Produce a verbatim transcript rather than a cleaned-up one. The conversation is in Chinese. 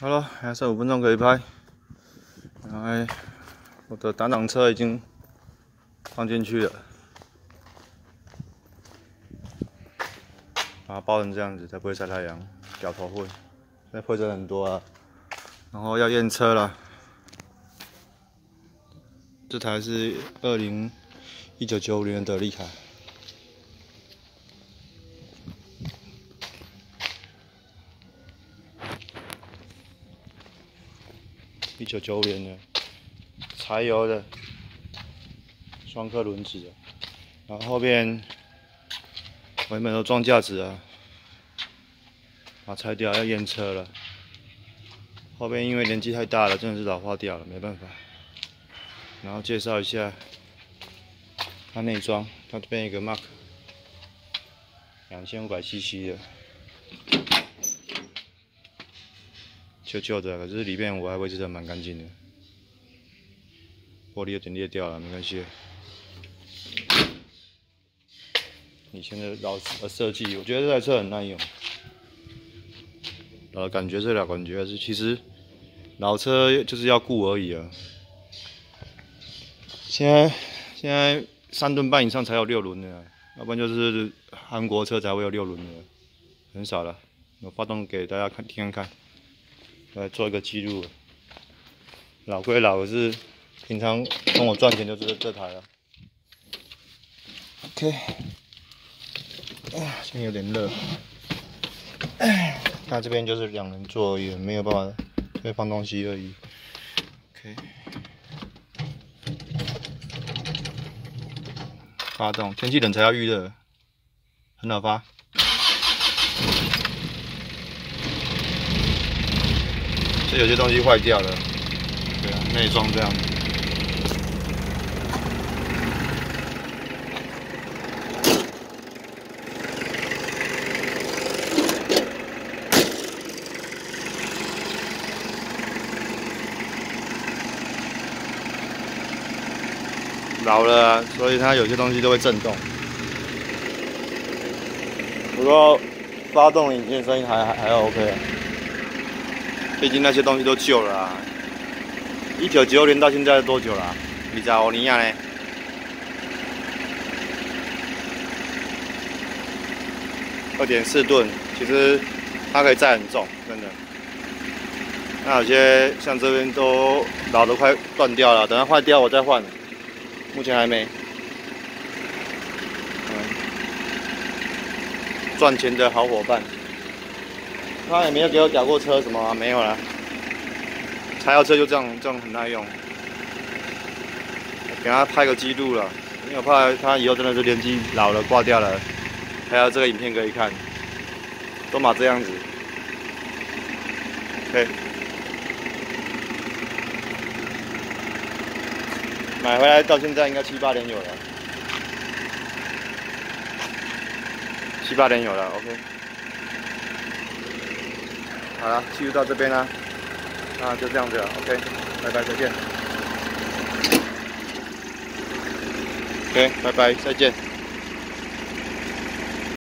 好了，还剩五分钟可以拍。哎，我的挡挡车已经放进去了，把它包成这样子，才不会晒太阳，掉头灰。现在灰尘很多啊，然后要验车了。这台是二零一九九五年的德利卡。 一九九五年的柴油的双颗轮子的，然后后边我原本都装架子啊，把它拆掉要验车了。后边因为年纪太大了，真的是老化掉了，没办法。然后介绍一下它内装，它这边有一个 Mark 两千五百 C C 的。 旧旧的，可是里面我还维持得蛮干净的，玻璃有点裂掉了，没关系。以前的老的设计，我觉得这台车很耐用。呃，感觉这俩感觉是，其实老车就是要顾而已啊。现在现在三吨半以上才有六轮的，要不然就是韩国车才会有六轮的，很少了。我发动给大家看听看看。 来做一个记录，老归老，可是平常跟我赚钱就是这台了。OK， 现在有点热。那这边就是两人座而已，没有办法，会放东西而已。OK， 发动，天气冷才要预热，很好发。 这有些东西坏掉了，对啊，内装这样。老了啊，所以它有些东西都会震动。不过发动引擎的声音还还还 OK 啊。 毕竟那些东西都旧了啊！一九九六年到现在多久了、啊？二十五年啊呢？二点四吨，其实它可以载很重，真的。那有些像这边都老的快断掉了，等它坏掉我再换。目前还没。嗯，赚钱的好伙伴。 他也没有给我屌过车什么、啊，没有啦。柴油车就这样，这样很耐用。给他拍个记录了，因为我怕他以后真的是年纪老了挂掉了，还有这个影片可以看。都嘛这样子。OK。买回来到现在应该七八年有了。七八年有了 ，OK。 好了，记录到这边啦，那就这样子了 ，OK， 拜拜，再见。OK， 拜拜，再见。